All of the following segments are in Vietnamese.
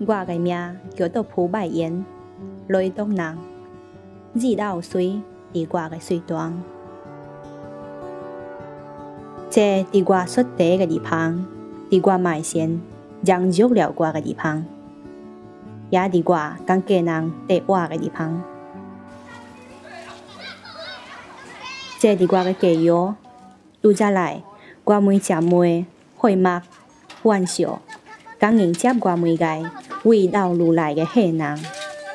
我嘅名叫做Fu Baiyin，雷東人，2歲喺我嘅水端。這喺我出地嘅地方，喺我埋線養育了我嘅地方，也喺我跟家人對話嘅地方。這喺我嘅家園，拄則來，我每隻妹開幕玩笑，講迎接我每個為道路來嘅客人。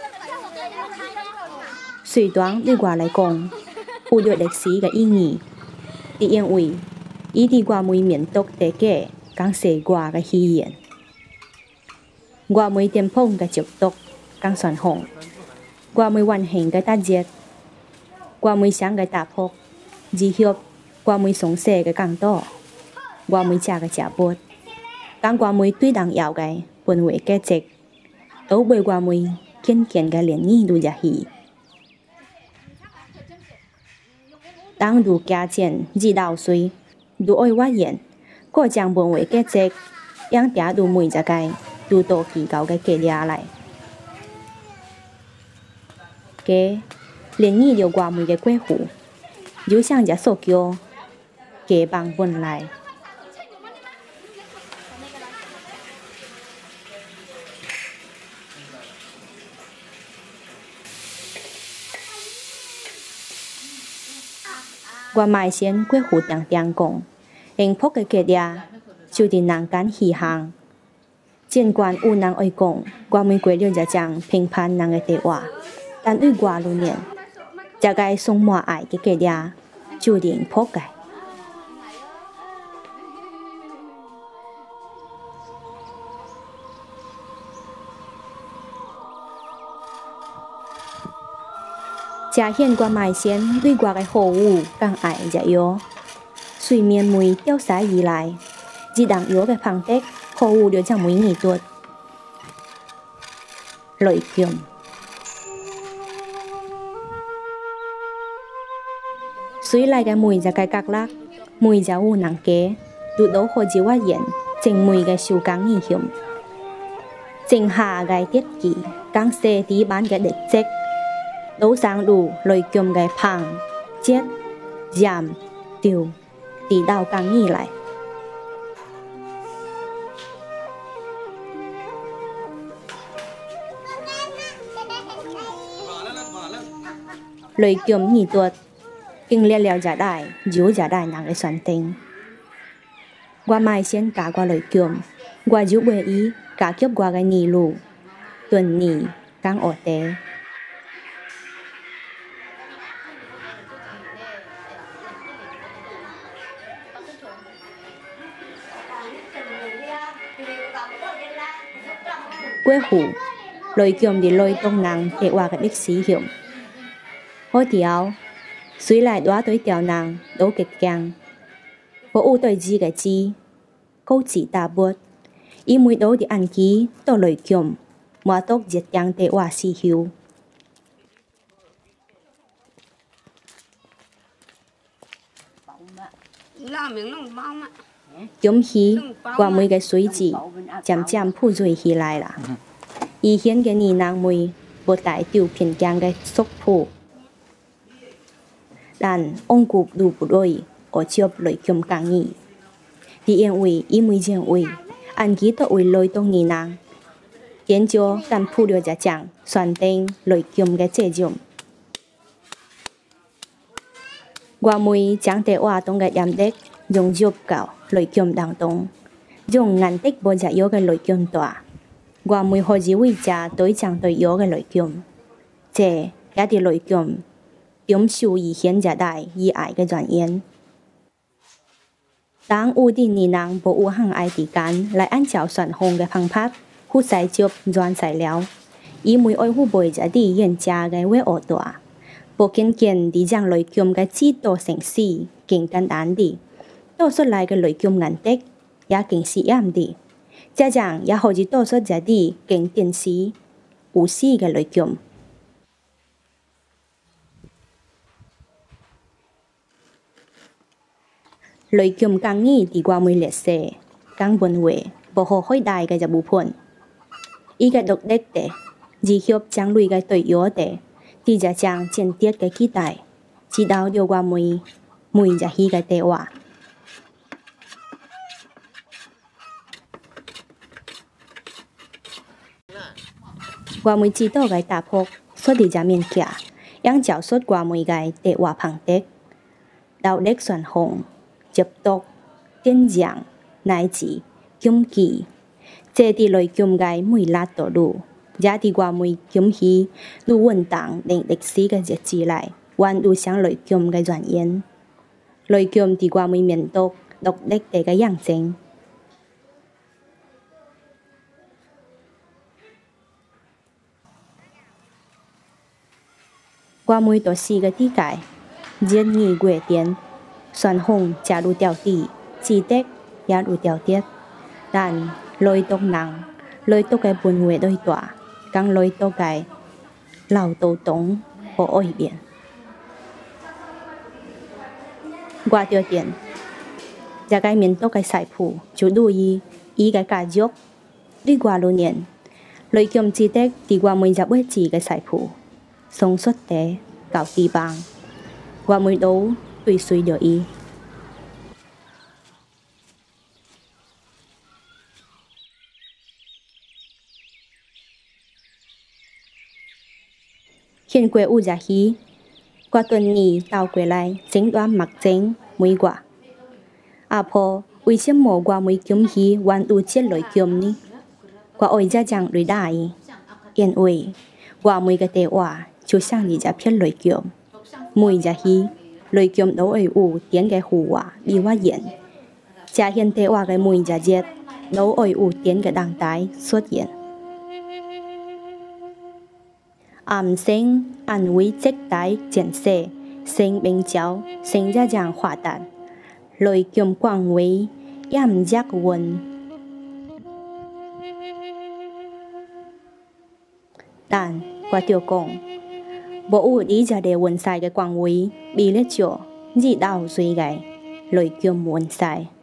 水端對我來講，有着歷史嘅意義，係因為伊喺我每面對大家講寫我嘅語言。我每店鋪嘅接觸講傳統，我每運行嘅搭節，我每想嘅搭鋪，字協，我每送寫嘅講道，我每食嘅食物，講我每對人要嘅本位價值，都為我每堅堅嘅聯誼度入去。當度家前2歲，度愛發現，嗰將本位價值，讓嗲度每一個都到期高嘅價值來。嘅聯誼了我每嘅過戶，就像隻塑膠，嘅幫本來。我埋線過戶定定講，幸福嘅價值就喺人間起行。儘管有人愛講，我每過了一種評判人嘅對話，但對我而言，這個充滿愛嘅價值就係幸福嘅。這顯我埋線對我嘅好惡更愛一樣，水面每掉曬而來，一人樣嘅方式，好惡就將每年度雷劍。水來嘅每一個角落，每一個人家，都都好似發現正每嘅手工藝險，正下嘅設計，講寫地板嘅歷跡。都上路雷劍嘅棒、節、染、調，地道工藝來。雷劍藝術經歷了一代又一代人嘅選定。我埋線教我雷劍，我就為伊教給我嘅兒女，頓年講學地。過戶雷劍喺雷東人對話嘅歷史險，好條水來多對條人都極強，我有對字嘅字，高字大筆，伊每都喺暗記到雷劍，我都熱強對話思曉。咁起，我每個水字漸漸鋪水起來啦。以前嘅兒人每不帶掉偏強嘅束縛，但往古都不對，我接雷劍工藝。係因為伊每件為按記都為雷東兒人，研究但鋪了一種選定雷劍嘅制度。我每將對話中嘅驗得融入到雷劍當中，用顏色不一樣嘅雷劍帶。我每好似為隻對象對樣嘅雷劍，這也係雷劍點受以現一代以愛嘅原因。當有啲兒人無有行愛之間來按照傳統嘅方法去製作原材料，伊每愛護背一啲現價嘅為學帶，不僅僅地將雷劍嘅制度程式更簡單啲，倒出來嘅雷劍顏色也更鮮豔啲。這樣也好似多出一啲更電視、有視嘅雷劍。雷劍工藝喺我每歷史、講文化不可取代嘅一部分。 ý cái độc đếch để dì hiệp chẳng lùi cái tội yếu để thì giả chẳng chiến tiết cái kỳ tài chỉ đào điều qua mùi giả hi cái tệ quả qua mùi chỉ to cái tạp hộp suốt đi giả miền kia yang chảo suốt qua mùi cái tệ quả phẳng tết đào đếch soạn hồng chập tốc tiên giảng nai chỉ kiếm kỳ chế đi lôi kiếm cái mùi lát tổ đủ giá đi qua mùi kiếm hi lu vận tảng định lịch sĩ cái diệt chỉ lại quan du sáng lôi kiếm cái doan yên lôi kiếm đi qua mùi miền tốc độc đếch để cái yang chính qua mùi tổ xì cái tí cái diễn nghị quệ tiến soạn hồng trả đủ tiểu tỷ chỉ tết giá đủ tiểu tiết đàn lôi tốc nặng lôi tốc cái buồn nguyện đôi tỏa càng lôi tốc cái lào tổ tống của ôi biển qua tiêu tiền giá cái miền tốc cái sải phủ chú đu ý cái cả dốc đi qua lô niên lôi kiếm chỉ tết đi qua mùi giá bớt chỉ cái sải phủ sống xuất tế cạo tì bàng qua mùi đấu tùy suy điều ý hiện quê u giả hí qua tuần nghỉ tàu quê lại chính đoán mặc chính mùi quả à po ui chiếm mồ qua mùi kiếm hí hoàn u chiết lối kiếm ni qua ôi ra chẳng đối đại yên ui qua mùi cái tệ quả chú sang đi giả phiết lối kiếm mùi giả hí lối kiếm đấu ơi u tiến cái hù quả đi hoa diện chả hiện tệ quả cái mùi giả diệt đấu ơi u tiến cái đăng tái xuất hiện sinh an quý trách tái triển xe sinh bình cháu sinh ra giang hỏa tàn lôi kiếm quang quý yam giác quân tàn qua tiểu công bộ ủ đi ra để quân sai cái quang quý bị lết chỗ dị đào duy gái lôi kiếm muốn sai